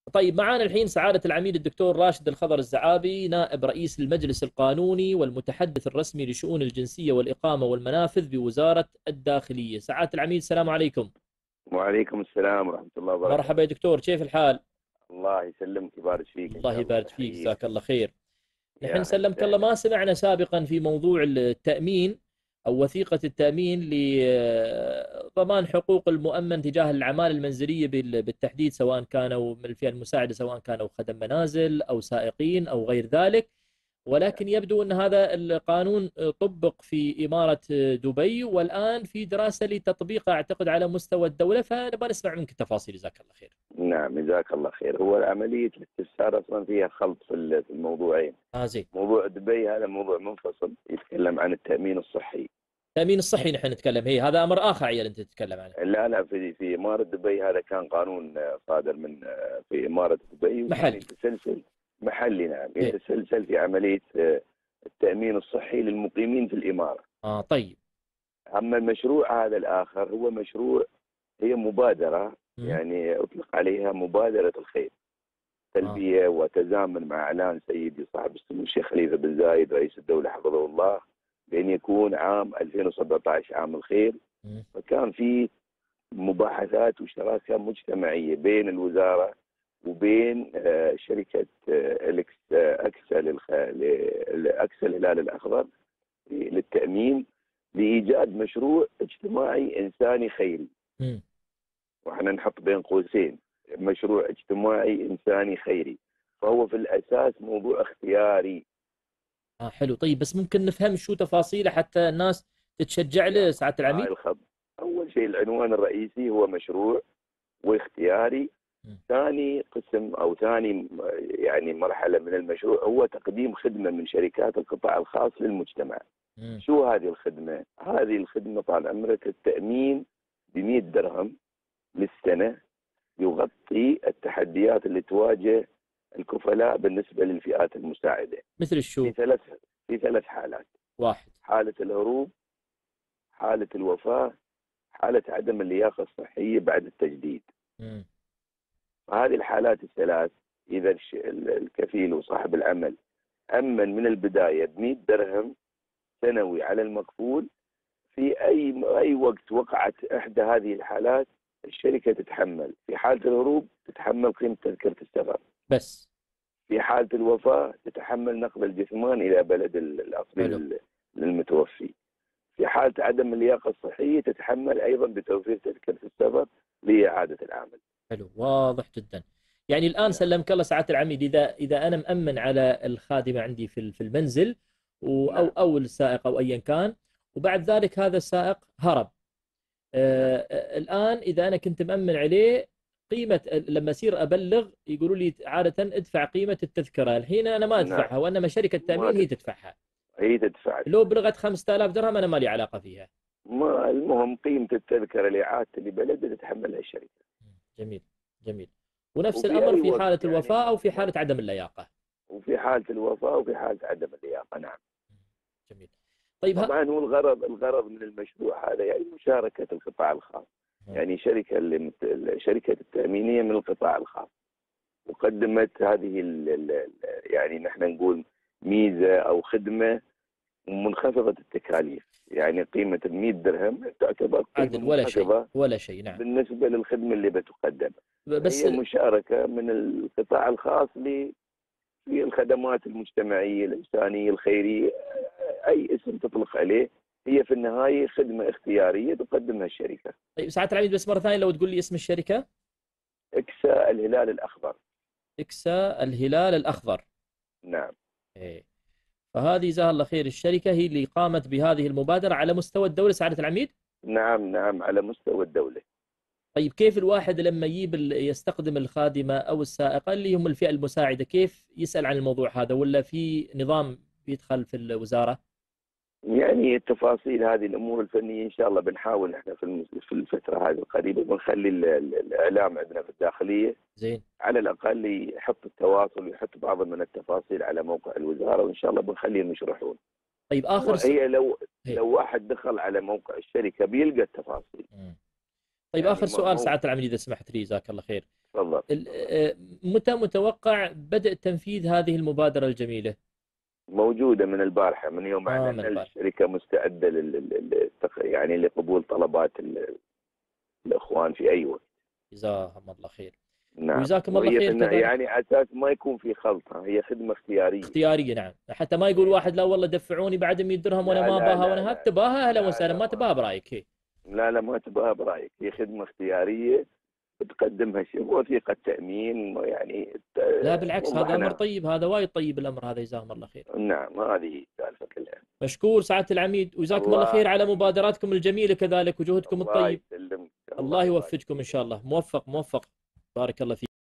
طيب معنا الحين سعادة العميد الدكتور راشد الخضر الزعابي، نائب رئيس المجلس القانوني والمتحدث الرسمي لشؤون الجنسية والإقامة والمنافذ بوزارة الداخلية. سعادة العميد السلام عليكم. وعليكم السلام ورحمة الله مرحبا وبركاته. يا دكتور، كيف الحال؟ الله يسلمك ويبارك فيك إن الله شاء الله، يبارك فيك، تحييك. جزاك الله خير. يا نحن أهلا سلمك الله وسهلا. ما سمعنا سابقا في موضوع التأمين أو وثيقة التأمين لضمان حقوق المؤمن تجاه الأعمال المنزلية بالتحديد، سواء كانوا من الفئة المساعدة، سواء كانوا خدم منازل أو سائقين أو غير ذلك. ولكن يبدو أن هذا القانون طبق في إمارة دبي، والآن في دراسة لتطبيقه أعتقد على مستوى الدولة، فنبغى نسمع منك التفاصيل. جزاك الله خير. نعم جزاك الله خير. هو عملية الاستفسار أصلا فيها خلط في الموضوعين. زين. موضوع دبي هذا موضوع منفصل يتكلم عن التأمين الصحي. التأمين الصحي نحن نتكلم، هي هذا أمر آخر عيال أنت تتكلم عنه. لا في إمارة دبي هذا كان قانون صادر من في إمارة دبي، وكان محلي. يتسلسل محلي. نعم إيه؟ يتسلسل في عملية التأمين الصحي للمقيمين في الإمارة. طيب. أما المشروع هذا الآخر هو مشروع، هي مبادرة، يعني أطلق عليها مبادرة الخير، تلبية وتزامن مع إعلان سيدي صاحب السمو الشيخ خليفة بن زايد رئيس الدولة حفظه الله بأن يكون عام 2017 عام الخير. فكان في مباحثات وشراكة مجتمعية بين الوزارة وبين شركة أكسا الهلال الأخضر للتأمين، لإيجاد مشروع اجتماعي إنساني خيري. وإحنا نحط بين قوسين مشروع اجتماعي إنساني خيري، فهو في الأساس موضوع اختياري. حلو. طيب بس ممكن نفهم شو تفاصيله حتى الناس تتشجع له سعادة العميد؟ أول شيء العنوان الرئيسي هو مشروع واختياري. ثاني قسم أو ثاني يعني مرحلة من المشروع هو تقديم خدمة من شركات القطاع الخاص للمجتمع. شو هذه الخدمة؟ هذه الخدمة طال عمرك التأمين ب100 درهم للسنة، يغطي التحديات اللي تواجه الكفلاء بالنسبة للفئات المساعدة. مثل الشو؟ في ثلاث حالات: واحد، حالة الهروب، حالة الوفاة، حالة عدم اللياقة الصحية بعد التجديد. هذه الحالات الثلاث إذا الكفيل وصاحب العمل أمن من البداية ب100 درهم سنوي على المكفول، في أي وقت وقعت إحدى هذه الحالات الشركة تتحمل. في حالة الهروب تتحمل قيمة تذكرة السفر بس. في حالة الوفاة تتحمل نقل الجثمان إلى بلد الأصلي للمتوفي. في حالة عدم اللياقة الصحية تتحمل أيضا بتوفير تذكرة السفر لإعادة العمل. حلو، واضح جدا. يعني الآن سلمك الله سعادة العميد، إذا أنا مأمن على الخادمة عندي في المنزل أو السائق أو أيا كان، وبعد ذلك هذا السائق هرب، الآن إذا أنا كنت مأمن عليه، قيمة لما أصير أبلغ يقولوا لي عادة ادفع قيمة التذكرة. الحين أنا ما أدفعها، وإنما شركة التأمين هي تدفعها. هي تدفع. لو بلغت 5000 درهم أنا ما لي علاقة فيها. ما المهم قيمة التذكرة لإعادة لبلد تتحملها الشركة. جميل جميل. ونفس الأمر في حالة الوفاة أو في حالة عدم اللياقة. وفي حالة الوفاة وفي حالة عدم اللياقة. نعم. جميل. طيب طبعا هو الغرض من المشروع هذا يعني مشاركة القطاع الخاص. يعني شركة التأمينية من القطاع الخاص، وقدمت هذه يعني نحن نقول ميزة أو خدمة منخفضة التكاليف. يعني قيمة ب100 درهم تعتبر قيمة منخفضة ولا شيء. نعم. بالنسبة للخدمة اللي بتقدم. بس هي مشاركة من القطاع الخاص في الخدمات المجتمعية الإنسانية الخيرية، أي اسم تطلق عليه، هي في النهاية خدمة اختيارية تقدمها الشركة. طيب سعادة العميد بس مرة ثانية لو تقول لي اسم الشركة. إكسا الهلال الأخضر. إكسا الهلال الأخضر. نعم. إيه. فهذه جزاها الله خير الشركة هي اللي قامت بهذه المبادرة على مستوى الدولة سعادة العميد؟ نعم على مستوى الدولة. طيب كيف الواحد لما يستخدم الخادمة أو السائقة اللي هم الفئة المساعدة، كيف يسأل عن الموضوع هذا، ولا في نظام بيدخل في الوزارة؟ يعني التفاصيل هذه الامور الفنيه ان شاء الله بنحاول احنا في الفتره هذه القريبه بنخلي الاعلام عندنا في الداخليه زين على الاقل يحط التواصل ويحط بعض من التفاصيل على موقع الوزاره، وان شاء الله بنخليهم يشرحون. طيب هي لو واحد دخل على موقع الشركه بيلقى التفاصيل. طيب يعني آخر سؤال سعادة العميد إذا سمحت لي، جزاك الله خير. تفضل. متى متوقع بدء تنفيذ هذه المبادرة الجميلة؟ موجودة من البارحة، من يوم أعلن الشركة مستعدة يعني لقبول طلبات الإخوان في أي وقت. جزاهم الله خير. نعم. وجزاكم الله خير كذلك. يعني أساس ما يكون في خلطة، هي خدمة اختيارية. اختيارية نعم، حتى ما يقول واحد لا والله دفعوني بعد 100 درهم وأنا ما باها، وأنا تباها أهلا وسهلا، ما تباها برأيك هي. لا ما تباها برأيك، هي خدمة اختيارية تقدمها وثيقة تأمين يعني. لا بالعكس، هذا أمر طيب، هذا وايد طيب الأمر هذا، جزاهم الله خير. نعم هذه السالفة كلها. مشكور سعادة العميد، وجزاكم الله خير على مبادراتكم الجميلة كذلك وجهدكم الطيب. الله يوفقكم إن شاء الله، موفق موفق، بارك الله فيك.